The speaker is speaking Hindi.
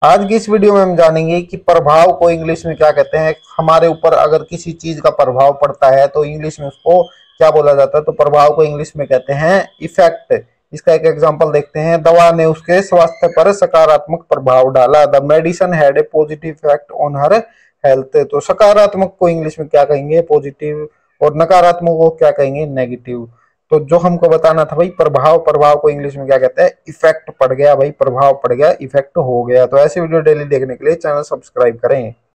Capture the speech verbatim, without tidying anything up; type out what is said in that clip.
आज की इस वीडियो में हम जानेंगे कि प्रभाव को इंग्लिश में क्या कहते हैं। हमारे ऊपर अगर किसी चीज का प्रभाव पड़ता है तो इंग्लिश में उसको क्या बोला जाता है। तो प्रभाव को इंग्लिश में कहते हैं इफेक्ट। इसका एक एग्जांपल देखते हैं। दवा ने उसके स्वास्थ्य पर सकारात्मक प्रभाव डाला। The medicine had a positive effect on her health. तो सकारात्मक को इंग्लिश में क्या कहेंगे, पॉजिटिव, और नकारात्मक को क्या कहेंगे, नेगेटिव। तो जो हमको बताना था भाई, प्रभाव प्रभाव को इंग्लिश में क्या कहते हैं, इफेक्ट पड़ गया भाई, प्रभाव पड़ गया, इफेक्ट हो गया। तो ऐसे वीडियो डेली देखने के लिए चैनल सब्सक्राइब करें।